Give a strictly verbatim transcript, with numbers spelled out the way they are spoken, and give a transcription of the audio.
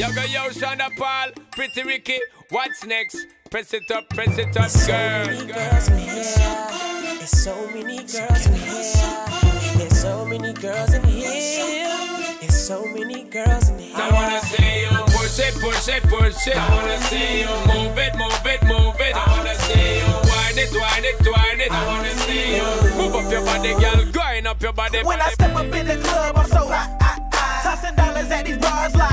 Yo, go, yo, Shonda Paul, Pretty Ricky. What's next? Press it up, press it up, There's girl. so many girls in here. There's so many girls in here. There's so many girls in here. There's so many girls in here. I wanna see you push it, push it, push it. I wanna see you move it, move it, move it. I wanna see you wind it, wind it, wind it. I wanna see you move up your body, girl. Grind up your body. When I step up in the club, I'm so hot, hot, hot. Tossing dollars at these bars like